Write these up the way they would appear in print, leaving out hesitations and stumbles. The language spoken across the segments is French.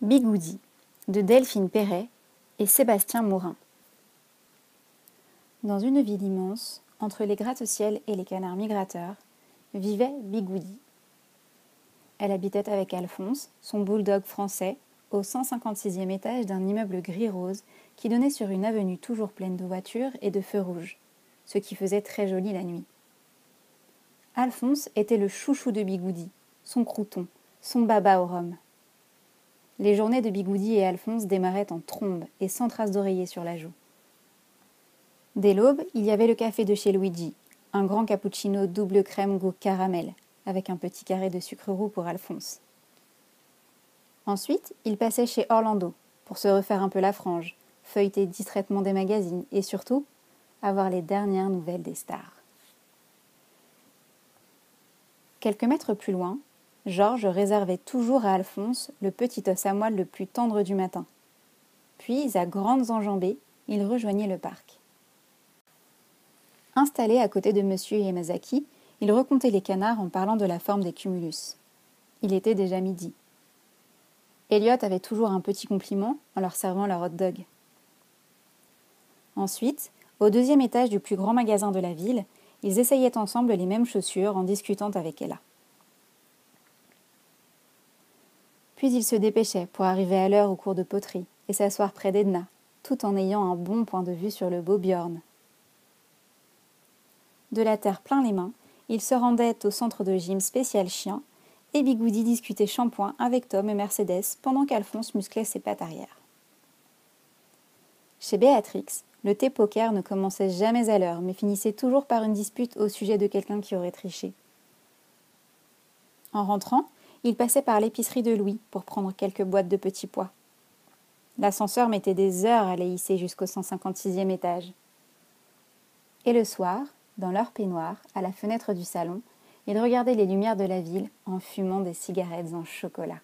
Bigoudi de Delphine Perret et Sébastien Morin. Dans une ville immense, entre les gratte-ciel et les canards migrateurs, vivait Bigoudi. Elle habitait avec Alphonse, son bulldog français, au 156e étage d'un immeuble gris-rose qui donnait sur une avenue toujours pleine de voitures et de feux rouges, ce qui faisait très joli la nuit. Alphonse était le chouchou de Bigoudi, son crouton, son baba au rhum. Les journées de Bigoudi et Alphonse démarraient en trombe et sans trace d'oreiller sur la joue. Dès l'aube, il y avait le café de chez Luigi, un grand cappuccino double crème goût caramel, avec un petit carré de sucre roux pour Alphonse. Ensuite, il passait chez Orlando, pour se refaire un peu la frange, feuilleter distraitement des magazines et surtout, avoir les dernières nouvelles des stars. Quelques mètres plus loin, Georges réservait toujours à Alphonse le petit os à moelle le plus tendre du matin. Puis, à grandes enjambées, il rejoignait le parc. Installé à côté de M. Yamazaki, il recomptait les canards en parlant de la forme des cumulus. Il était déjà midi. Elliot avait toujours un petit compliment en leur servant leur hot dog. Ensuite, au 2e étage du plus grand magasin de la ville, ils essayaient ensemble les mêmes chaussures en discutant avec Ella. Puis ils se dépêchaient pour arriver à l'heure au cours de poterie et s'asseoir près d'Edna, tout en ayant un bon point de vue sur le beau Bjorn. De la terre plein les mains, ils se rendaient au centre de gym spécial chien et Bigoudi discutait shampoing avec Tom et Mercedes pendant qu'Alphonse musclait ses pattes arrière. Chez Béatrix, le thé poker ne commençait jamais à l'heure mais finissait toujours par une dispute au sujet de quelqu'un qui aurait triché. En rentrant, il passait par l'épicerie de Louis pour prendre quelques boîtes de petits pois. L'ascenseur mettait des heures à les hisser jusqu'au 156e étage. Et le soir, dans leur peignoir, à la fenêtre du salon, ils regardaient les lumières de la ville en fumant des cigarettes en chocolat.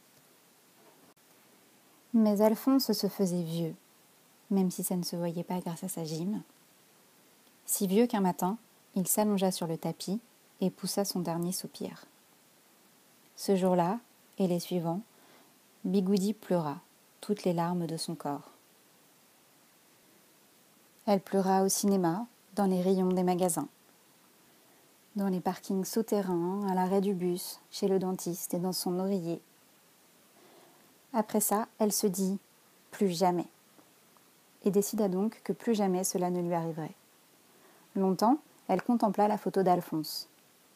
Mais Alphonse se faisait vieux, même si ça ne se voyait pas grâce à sa gym. Si vieux qu'un matin, il s'allongea sur le tapis et poussa son dernier soupir. Ce jour-là, et les suivants, Bigoudi pleura, toutes les larmes de son corps. Elle pleura au cinéma, dans les rayons des magasins, dans les parkings souterrains, à l'arrêt du bus, chez le dentiste et dans son oreiller. Après ça, elle se dit « plus jamais » et décida donc que plus jamais cela ne lui arriverait. Longtemps, elle contempla la photo d'Alphonse.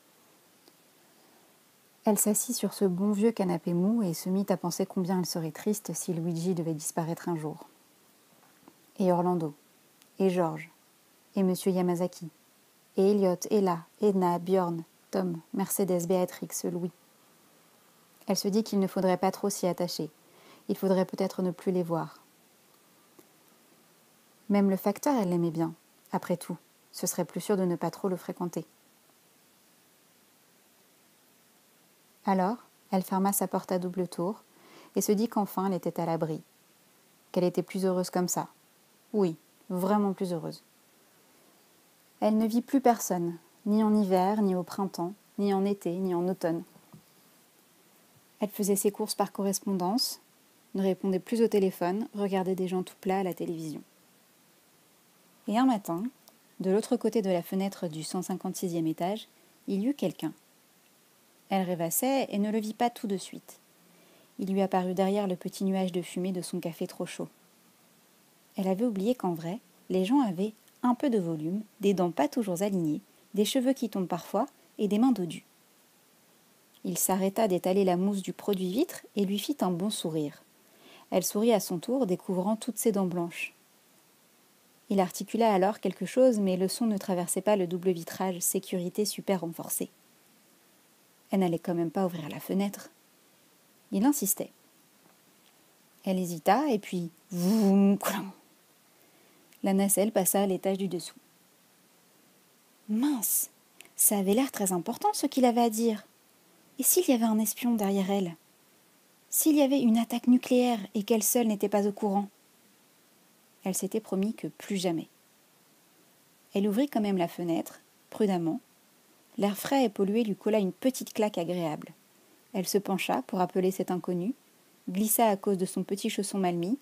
Elle s'assit sur ce bon vieux canapé mou et se mit à penser combien elle serait triste si Luigi devait disparaître un jour. Et Orlando, et Georges, et M. Yamazaki, et Elliot, Ella, Edna, Bjorn, Tom, Mercedes, Béatrix, Louis. Elle se dit qu'il ne faudrait pas trop s'y attacher. Il faudrait peut-être ne plus les voir. Même le facteur, elle l'aimait bien. Après tout, ce serait plus sûr de ne pas trop le fréquenter. Alors, elle ferma sa porte à double tour et se dit qu'enfin elle était à l'abri. Qu'elle était plus heureuse comme ça. Oui, vraiment plus heureuse. Elle ne vit plus personne, ni en hiver, ni au printemps, ni en été, ni en automne. Elle faisait ses courses par correspondance, ne répondait plus au téléphone, regardait des gens tout plats à la télévision. Et un matin, de l'autre côté de la fenêtre du 156e étage, il y eut quelqu'un. Elle rêvassait et ne le vit pas tout de suite. Il lui apparut derrière le petit nuage de fumée de son café trop chaud. Elle avait oublié qu'en vrai, les gens avaient un peu de volume, des dents pas toujours alignées, des cheveux qui tombent parfois et des mains dodues. Il s'arrêta d'étaler la mousse du produit vitre et lui fit un bon sourire. Elle sourit à son tour, découvrant toutes ses dents blanches. Il articula alors quelque chose, mais le son ne traversait pas le double vitrage sécurité super renforcé. Elle n'allait quand même pas ouvrir la fenêtre. Il insistait. Elle hésita et puis... Voum, clang. La nacelle passa à l'étage du dessous. Mince, ça avait l'air très important ce qu'il avait à dire. Et s'il y avait un espion derrière elle? S'il y avait une attaque nucléaire et qu'elle seule n'était pas au courant? Elle s'était promis que plus jamais. Elle ouvrit quand même la fenêtre, prudemment. L'air frais et pollué lui colla une petite claque agréable. Elle se pencha pour appeler cet inconnu, glissa à cause de son petit chausson mal mis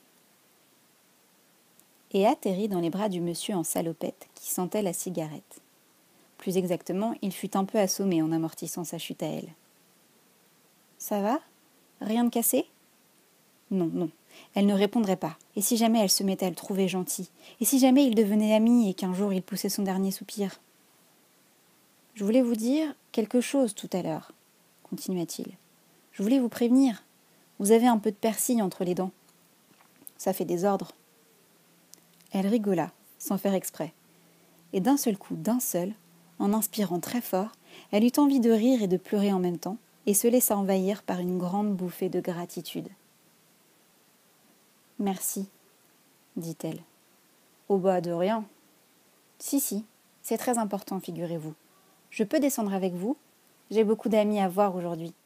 et atterrit dans les bras du monsieur en salopette qui sentait la cigarette. Plus exactement, il fut un peu assommé en amortissant sa chute à elle. « Ça va ? Rien de cassé ?» Non, non, elle ne répondrait pas. Et si jamais elle se mettait à le trouver gentil ? Et si jamais ils devenaient amis et qu'un jour il poussait son dernier soupir ? « Je voulais vous dire quelque chose tout à l'heure, » continua-t-il. « Je voulais vous prévenir. Vous avez un peu de persil entre les dents. Ça fait désordre. » Elle rigola, sans faire exprès. Et d'un seul coup, en inspirant très fort, elle eut envie de rire et de pleurer en même temps, et se laissa envahir par une grande bouffée de gratitude. « Merci, dit-elle. « Oh bah, de rien. »« Si, c'est très important, figurez-vous. Je peux descendre avec vous ? J'ai beaucoup d'amis à voir aujourd'hui.